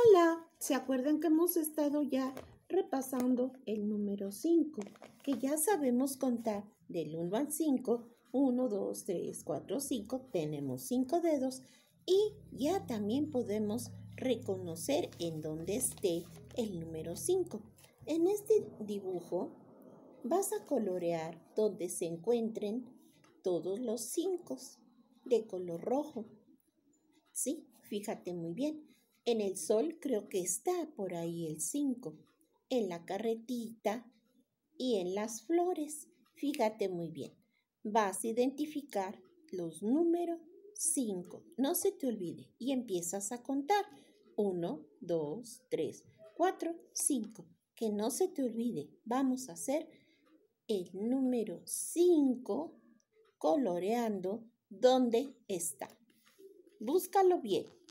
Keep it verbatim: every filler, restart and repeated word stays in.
Hola, ¿se acuerdan que hemos estado ya repasando el número cinco? Que ya sabemos contar del uno al cinco. uno, dos, tres, cuatro, cinco. Tenemos cinco dedos y ya también podemos reconocer en dónde esté el número cinco. En este dibujo vas a colorear donde se encuentren todos los cinco de color rojo. Sí, fíjate muy bien. En el sol creo que está por ahí el cinco. En la carretita y en las flores. Fíjate muy bien. Vas a identificar los números cinco. No se te olvide. Y empiezas a contar. uno, dos, tres, cuatro, cinco. Que no se te olvide. Vamos a hacer el número cinco coloreando dónde está. Búscalo bien.